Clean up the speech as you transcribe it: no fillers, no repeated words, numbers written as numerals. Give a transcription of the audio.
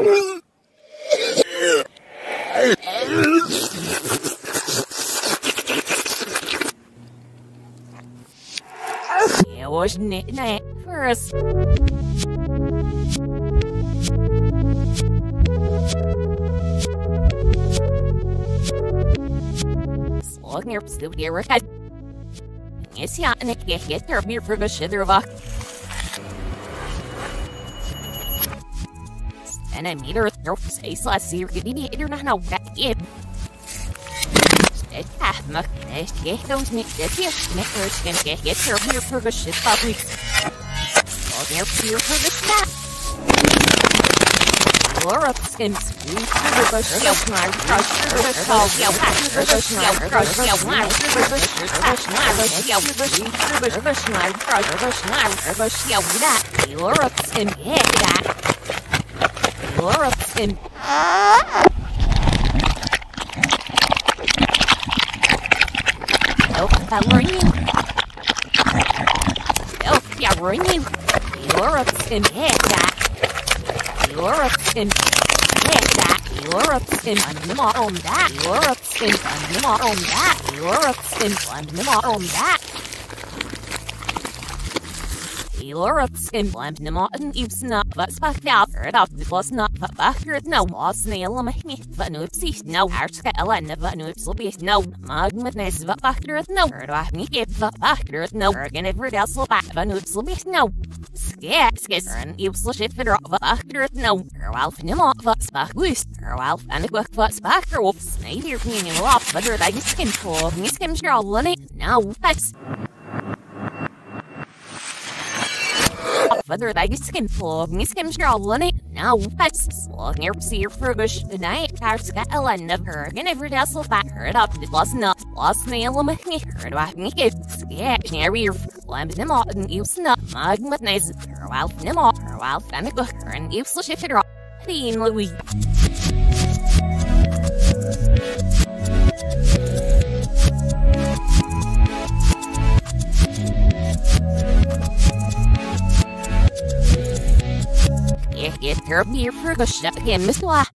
It was night first. Slågner studerer her. Jeg sier han ikke heter mye for beskjeder og vakt. And I meet her through face last year. Give me either now back in. It half much. Get those niggas here. Neckers can get her here for the shit public. Oh, they're here for the snap. Laura skins. We for the shelf my crush. The tall yell. The shelf crush. Yell my crush. The shelf crush. The shelf that. Laura skin. Yeah, that. Laura skin. Ring. Oh, yeah, ring. Laura skin. Yeah, that. Laura skin. Yeah, that. Laura skin. I'm on that. Laura skin. I'm on that. Laura skin. I'm on that. Laura skin. I'm not an not but back out. It was not but back. No more snail on me. But no, see, no, our scale and never knew it's be no magnet. But back there, no, I me give the back there, no, again, every else will back. But no, it's be no. Skis and useless if it drop back there, no, Ralph Nemo, what's back loose, Ralph and a what's back or wolf, snake here, meaning a lot, but I skin for me skin straw on it. Now, that's. Whether I skin full of me skin straw on it. Now, that's long your see your frugish tonight. Our scale and never again every dazzle back heard up. It was not lost nail on me. Heard about me give sketch near your lamb them out and use not magnet nice. Ralph them out, Ralph and a cooker and useless if it drop. Dean Louis. Get her beer for the ship again, Miss Law.